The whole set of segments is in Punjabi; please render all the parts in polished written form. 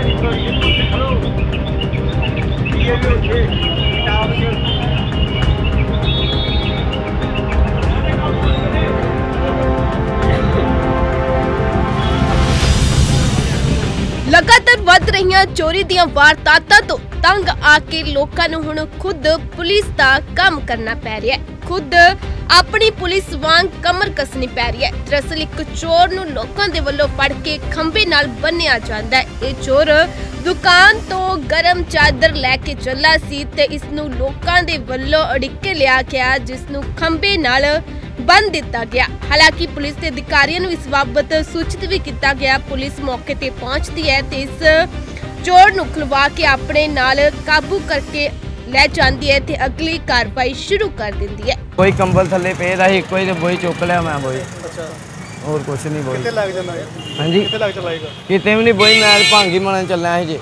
लगातार वध रही चोरी दीयां वारदातां तो तंग आके लोकां नूं हुण खुद पुलिस दा काम करना पै रिहा है। खुद अपनी पुलिस वांग कमर कसनी पै रही है। दरअसल एक चोर नूं लोकां दे वल्लों फड़ के खंबे नाल बन्निया जांदा है। इह चोर दुकान तो गरम चादर लैके चला सी ते इस नूं लोकां दे वल्लों अड़िक के लिया गया, जिस नूं खंबे नाल बंद दिता गया। हालांकि पुलिस के अधिकारियों नूं इस बाबत सूचित भी किया गया। पुलिस मौके ते पहुंचती है ते इस चोर नूं खुलवा के अपने नाल काबू करके ले जाती है ते अगली कार्रवाई शुरू कर देती है। कोई कंबल थले पे था, कोई तो बोई चुक लिया मैं बोई। अच्छा, और कुछ नहीं बोई। कितने लग जाना है? हां जी, कितने लग चलाएगा? कितने भी नहीं बोई, मैं भांगी मनन चलना है जी।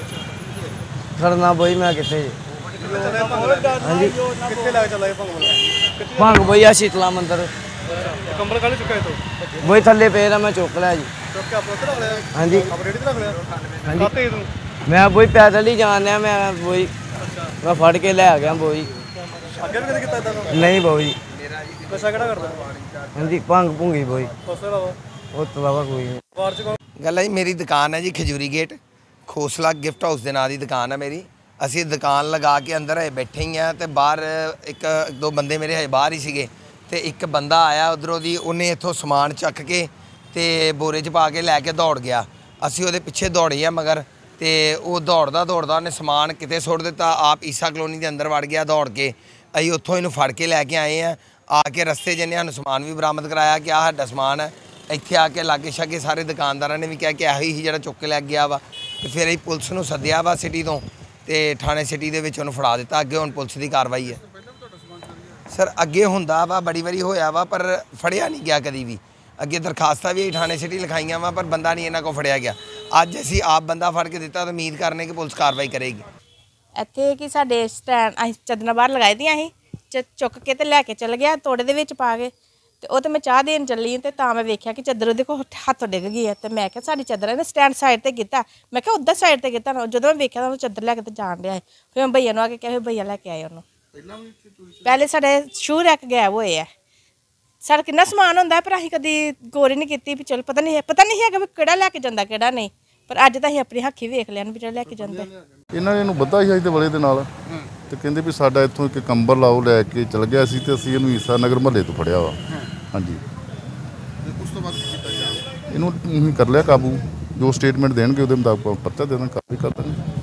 खड़ना बोई मैं किथे जी। हां जी, कितने लग चलाए भांग बोई आ शीतला मंदिर। कंबल काले चुका है तो बोई थले पे था, मैं चुक लिया जी। चुक के आप रख लिया? हां जी, आप रेडी रख लिया? हां जी, काते तू? मैं बोई पैदल ही जाना है, मैं बोई मैं फड़ के ले आ गया बोई। ਅੱਗੇ ਵੀ ਕਦੇ ਕੀਤਾ ਇਦਾਂ ਦਾ? ਨਹੀਂ ਬਾਊ ਜੀ। ਨਸ਼ਾ ਕਿਹੜਾ ਕਰਦਾ? ਹਾਂਜੀ, ਭੰਗ ਭੁੰਗੀ ਬਾਊ ਜੀ। ਉਸ ਤੋਂ ਇਲਾਵਾ? ਉਸ ਤੋਂ ਇਲਾਵਾ ਕੋਈ ਨਹੀਂ। ਬਾਹਰ ਚ ਗੱਲ ਹੈ ਜੀ, ਮੇਰੀ ਦੁਕਾਨ ਹੈ ਜੀ Khajuri Gate, Khosla Gift House ਦੇ ਨਾਂ ਦੀ ਦੁਕਾਨ ਹੈ ਮੇਰੀ। ਅਸੀਂ ਦੁਕਾਨ ਲਗਾ ਕੇ ਅੰਦਰ ਹਜੇ ਬੈਠੇ ਹੀ ਆ ਤੇ ਬਾਹਰ ਇੱਕ ਦੋ ਬੰਦੇ ਮੇਰੇ ਹਜੇ ਬਾਹਰ ਹੀ ਸੀਗੇ ਤੇ ਇੱਕ ਬੰਦਾ ਆਇਆ ਉਧਰੋਂ ਦੀ, ਉਹਨੇ ਇੱਥੋਂ ਸਮਾਨ ਚੱਕ ਕੇ ਤੇ ਬੋਰੇ 'ਚ ਪਾ ਕੇ ਲੈ ਕੇ ਦੌੜ ਗਿਆ। ਅਸੀਂ ਉਹਦੇ ਪਿੱਛੇ ਦੌੜੇ ਆ ਮਗਰ, ਤੇ ਉਹ ਦੌੜਦਾ ਉਹਨੇ ਸਮਾਨ ਕਿਤੇ ਸੁੱਟ ਦਿੱਤਾ, ਆਪ ਈਸਾ ਕਲੋਨੀ ਦੇ ਅੰਦਰ ਵੜ ਗਿਆ ਦੌੜ ਕੇ। ਅਸੀਂ ਉੱਥੋਂ ਇਹਨੂੰ ਫੜ ਕੇ ਲੈ ਕੇ ਆਏ ਆ ਕੇ ਰਸਤੇ 'ਚ ਇਹਨੇ ਸਾਨੂੰ ਸਮਾਨ ਵੀ ਬਰਾਮਦ ਕਰਾਇਆ ਕਿ ਆਹ ਸਾਡਾ ਸਮਾਨ ਹੈ। ਇੱਥੇ ਆ ਕੇ ਲਾਗੇ ਛਾਗੇ ਸਾਰੇ ਦੁਕਾਨਦਾਰਾਂ ਨੇ ਵੀ ਕਿਹਾ ਕਿ ਇਹੋ ਹੀ ਜਿਹੜਾ ਚੁੱਕ ਕੇ ਲੈ ਗਿਆ ਵਾ। ਤੇ ਫਿਰ ਅਸੀਂ ਪੁਲਿਸ ਨੂੰ ਸੱਦਿਆ ਵਾ ਸਿਟੀ ਤੋਂ ਤੇ ਥਾਣੇ ਸਿਟੀ ਦੇ ਵਿੱਚ ਉਹਨੂੰ ਫੜਾ ਦਿੱਤਾ। ਅੱਗੇ ਹੁਣ ਪੁਲਿਸ ਦੀ ਕਾਰਵਾਈ ਹੈ ਸਰ। ਅੱਗੇ ਹੁੰਦਾ ਵਾ, ਬੜੀ ਵਾਰੀ ਹੋਇਆ ਵਾ, ਪਰ ਫੜਿਆ ਨਹੀਂ ਗਿਆ ਕਦੀ ਵੀ। ਅੱਗੇ ਦਰਖਾਸਤਾਂ ਵੀ ਥਾਣੇ ਸਿਟੀ ਲਿਖਾਈਆਂ ਵਾ, ਪਰ ਬੰਦਾ ਨਹੀਂ ਇਹਨਾਂ ਕੋਲ ਫੜਿਆ ਗਿਆ। ਅੱਜ ਅਸੀਂ ਆਪ ਬੰਦਾ ਫੜ ਕੇ ਦਿੱਤਾ ਤਾਂ ਉਮੀਦ ਕਰਨੇ ਕਿ ਪੁਲਿਸ ਕਾਰਵਾਈ ਕਰੇਗੀ। ਇੱਥੇ ਕਿ ਸਾਡੇ ਸਟੈਂਡ ਅਸੀਂ ਚਾਦਰਾਂ ਬਾਹਰ ਲਗਾਈ ਦੀਆਂ ਸੀ, ਚੁੱਕ ਕੇ ਤੇ ਲੈ ਕੇ ਚੱਲ ਗਿਆ ਤੋੜੇ ਦੇ ਵਿੱਚ ਪਾ ਕੇ। ਤੇ ਉਹ ਤੇ ਮੈਂ ਚਾਹ ਦੇਣ ਚੱਲੀ ਤੇ ਤਾਂ ਮੈਂ ਵੇਖਿਆ ਕਿ ਚਾਦਰ ਉਹਦੇ ਕੋਲ ਹੱਥੋਂ ਡਿੱਗ ਗਈ ਹੈ। ਤੇ ਮੈਂ ਕਿਹਾ ਸਾਡੀ ਚਾਦਰ ਇਹਨੇ ਸਟੈਂਡ ਸਾਈਡ ਤੇ ਕੀਤਾ। ਮੈਂ ਕਿਹਾ ਉੱਧਰ ਸਾਈਡ ਤੇ ਕੀਤਾ। ਜਦੋਂ ਮੈਂ ਵੇਖਿਆ ਤਾਂ ਉਹ ਚਾਦਰ ਲੈ ਕੇ ਤੇ ਜਾਣ ਡਿਆ। ਫਿਰ ਮੈਂ ਭਈਆ ਨੂੰ ਆ ਕੇ ਕਿਹਾ, ਭਈਆ ਲੈ ਕੇ ਆਏ ਉਹਨੂੰ। ਪਹਿਲੇ ਸਾਡੇ ਸ਼ੂ ਰੈਕ ਗਾਇਬ ਹੋਏ ਆ। ਸਾਡਾ ਕਿੰਨਾ ਸਮਾਨ ਹੁੰਦਾ, ਪਰ ਅਸੀਂ ਕਦੀ ਗੌਰ ਨਹੀਂ ਕੀਤੀ ਵੀ ਚਲ ਪਤਾ ਨਹੀਂ ਹੈਗਾ ਵੀ ਕਿਹੜਾ ਲੈ ਕੇ ਜਾਂਦਾ ਕਿਹੜਾ ਨਹੀਂ। ਪਰ ਅੱਜ ਤਾਂ ਅਸੀਂ ਆਪਣੀ ਹੱਥੀਂ ਵੇਖ ਲਿਆ ਵੀ ਜਿਹੜਾ ਲੈ ਕੇ ਜਾਂਦਾ। ਇਹਨਾਂ ਨੇ ਇਹਨੂੰ ਬੱਧਾ ਸੀ ਅੱਜ ਦੇ ਵਲੇ ਦੇ ਨਾਲ ਤੇ ਕਹਿੰਦੇ ਵੀ ਸਾਡਾ ਇੱਥੋਂ ਇੱਕ ਕੰਬਲ ਲਾਓ ਲੈ ਕੇ ਚਲ ਗਿਆ ਸੀ ਤੇ ਅਸੀਂ ਇਹਨੂੰ ਈਸਾ ਨਗਰ ਮਹੱਲੇ ਤੋਂ ਫੜਿਆ ਵਾ। ਹਾਂਜੀ, ਉਸ ਤੋਂ ਬਾਅਦ ਕੀ ਕੀਤਾ ਗਿਆ? ਇਹਨੂੰ ਅਸੀਂ ਕਰ ਲਿਆ ਕਾਬੂ। ਜੋ ਸਟੇਟਮੈਂਟ ਦੇਣਗੇ ਉਹਦੇ ਮੁਤਾਬਕ ਪਰਚਾ ਦੇ ਦਾਂਗੇ, ਕਾਰਵਾਈ ਕਰ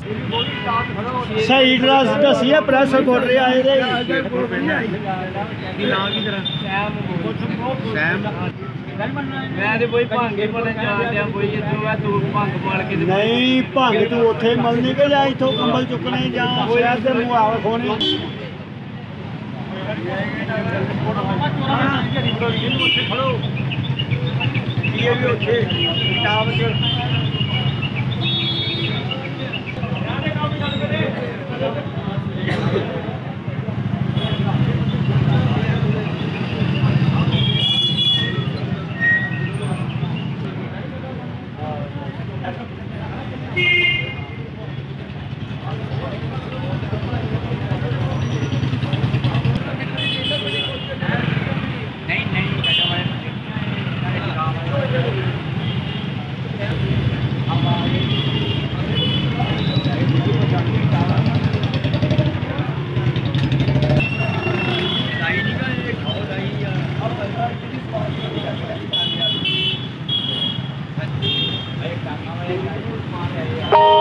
ਦਾਂਗੇ। ਸਹੀ ਐਡਰੈਸ ਦੱਸਿਆ, ਪ੍ਰੈਸ ਰਿਪੋਰਟਰ ਆਏ ਦੇ। ਕੀ ਨਾਮ ਕੀ ਤੇਰਾ? ਸੈਮ। ਮੈਂ ਤੇ ਬਈ ਭਾਂਗੇ ਪਾਣ ਜਾਂਦਿਆ ਬਈ ਇੱਥੋਂ ਆ ਤੂੰ ਭੰਗ ਪਾਲ ਕੇ ਨਹੀਂ ਭੰਗ ਤੂੰ ਉੱਥੇ ਮਲਣੀ ਕਿ ਜਾਂ ਇੱਥੋਂ ਕੰਬਲ ਚੁੱਕਣੇ ਜਾਂ ਸ਼ਹਿਰ ਦੇ ਮੂੰਹ ਆਵੇ ਖੋਣੇ। Oh